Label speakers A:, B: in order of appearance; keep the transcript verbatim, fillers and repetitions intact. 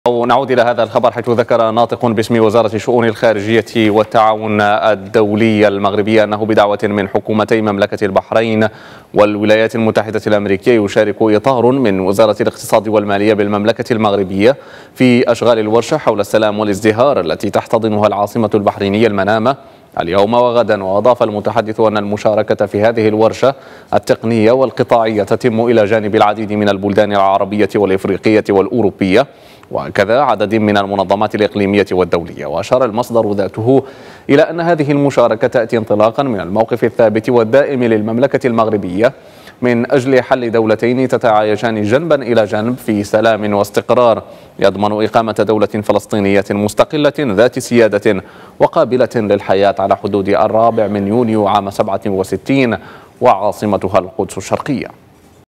A: نعود إلى هذا الخبر، حيث ذكر ناطق باسم وزارة الشؤون الخارجية والتعاون الدولي المغربية أنه بدعوة من حكومتي مملكة البحرين والولايات المتحدة الأمريكية يشارك إطار من وزارة الاقتصاد والمالية بالمملكة المغربية في أشغال الورشة حول السلام والازدهار التي تحتضنها العاصمة البحرينية المنامة اليوم وغدا. وأضاف المتحدث أن المشاركة في هذه الورشة التقنية والقطاعية تتم إلى جانب العديد من البلدان العربية والإفريقية والأوروبية وكذا عدد من المنظمات الإقليمية والدولية. وأشار المصدر ذاته إلى أن هذه المشاركة تأتي انطلاقا من الموقف الثابت والدائم للمملكة المغربية من أجل حل دولتين تتعايشان جنبا إلى جنب في سلام واستقرار يضمن إقامة دولة فلسطينية مستقلة ذات سيادة وقابلة للحياة على حدود الرابع من يونيو عام سبعة وستين وعاصمتها القدس الشرقية.